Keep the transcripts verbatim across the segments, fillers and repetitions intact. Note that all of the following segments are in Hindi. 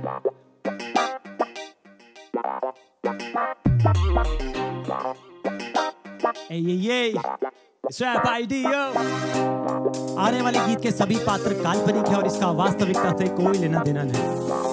Hey, ये ये Strap I D yo। आने वाले गीत के सभी पात्र काल्पनिक है और इसका वास्तविकता से कोई लेना देना नहीं।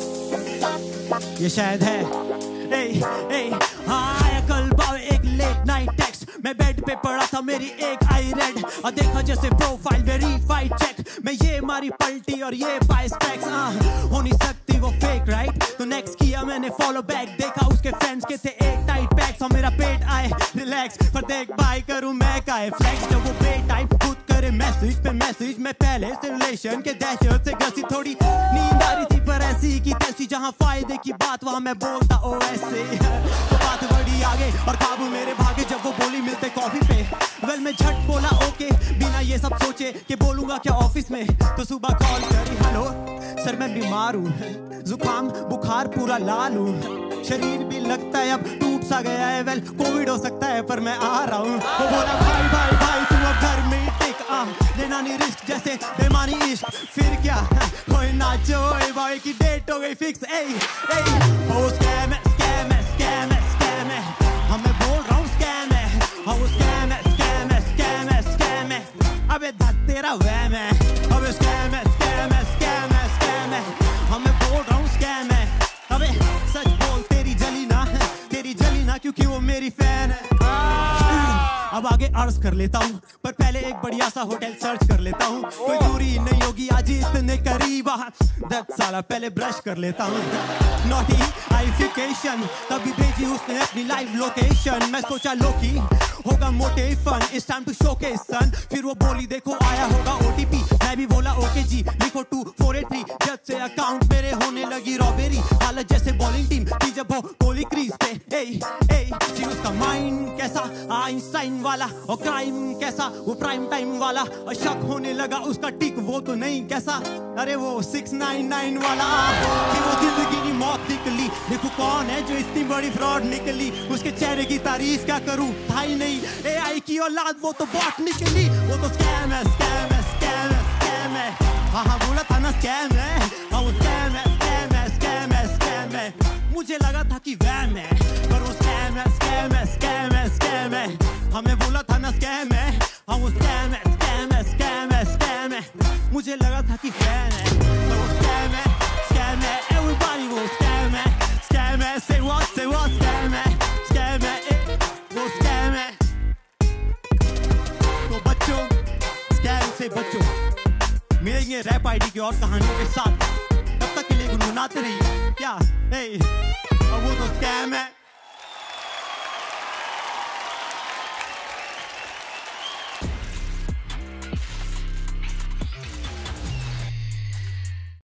ये शायद है hey, hey, हाँ कल बावे एक लेट नाइट टेक्स्ट, मैं बेड पे पड़ा था मेरी एक आई रेड और देखा जैसे प्रोफाइल वेरीफाइड चेक, मैं ये मारी पलटी और ये पाए स्पेक्स। हो नहीं सकती वो फेक राइट, तो नेक्स्ट किया मैंने फॉलो बैक, देखा उसके फ्रेंड्स के थे एक टाइट पैक्स और मेरा पेट आए रिलैक्स, पर देख बाय करूं मैं काए फ्लेक्स। जब वो बे टाइप खुद करे मैसेज पे मैसेज, मैं पहले से रिलेशन के दहशत से ग्रसी, थोड़ी नींद आ रही थी पर ऐसी की तैसी, जहां फायदे की बात वहां मैं बोलता ओ ऐसे। तो बात बड़ी आगे और काबू मेरे भागे, जब वो बोली मिलते कॉफी पे, वेल मैं झट बोला ओके बिना ये सब सोचे कि बोलूंगा क्या ऑफिस में। तो सुबह कॉल करी, हेलो सर मैं बीमार हूँ, जुकाम बुखार पूरा लाल हूँ, शरीर भी लगता है अब टूट सा गया है, वेल कोविड हो सकता है पर मैं आ रहा हूँ। वो बोला भाई भाई भाई तुम अब घर में टिक आ, लेना नहीं रिस्क जैसे बेमानी इश्क, फिर क्या कोई नाचो भाई की डेट हो गई फिक्स। ए ए ओ स्कैम है स्कैम है स्कैम है स्कैम है, हाँ मैं बोल रहा हूँ स्कैम है, हाँ वो स्कैम है स्कैम है स्कैम है स्कैम है, अबे धत तेरा वहम है, अबे स्कैम है स्कैम है स्कैम है स्कैम है, हाँ मैं बोल रहा हूँ स्कैम है, अबे सच बोल तेरी जली ना है, तेरी जली ना क्योंकि वो मेरी फैन है। अब आगे अर्ज कर लेता हूँ पर पहले एक बढ़िया सा होटल सर्च कर लेता हूँ, कोई दूरी नहीं होगी आज इतने करीब, दस साल पहले ब्रश कर लेता हूँ। नोटी आइफिकेशन तभी भेजी उसने अपनी लाइव लोकेशन, मैं सोचा लोकी होगा मोटे fun, it's time to showcase son, फिर वो बोली देखो आया होगा ओटीपी, मैं भी बोला ओके जी लिखो टू फोर एट थ्री, जब से अकाउंट मेरे होने लगी रॉबेरी, हालत जैसे बॉलिंग टीम थी जब वो गोली क्रीज पे। ए ए जी उसका माइंड कैसा आइंस्टाइन वाला और क्राइम कैसा वो प्राइम टाइम वाला, और शक होने लगा उसका टिक वो तो नहीं कैसा, अरे वो सिक्स नाइन नाइन वाला, फिर वो जिंदगी की मौत निकली, देखो कौन है जो इतनी बड़ी फ्रॉड निकली, उसके चेहरे की तारीफ क्या करूं था ही नहीं, एआई की औलाद वो तो बॉट निकली, वो तो स्कैम है स्कैम है स्कैम है स्कैम है, हाँ हाँ बोला था ना स्कैम है, हाँ वो स्कैम है स्कैम है स्कैम है स्कैम है, मुझे लगा था कि वैम है पर वो स्कैम है स्कैम है स्कैम है स्कैम है, हमें बोला था ना स्कैम है, हाँ वो स्कैम है स्कैम है स्कैम है स्कैम है, मुझे लगा था कि फैन है पर वो स्कैम है स्कैम है, एवरीबॉडी वो स्कैम है स्कैम है, say what say what scam है स्कैम है वो स्कैम है। तो बच्चों स्कैम से बच्चों, मिलेंगे रैप आईडी की और कहानियों के साथ, तब तक के लिए गुनगुनाते रहिए क्या, अब वो तो स्कैम है।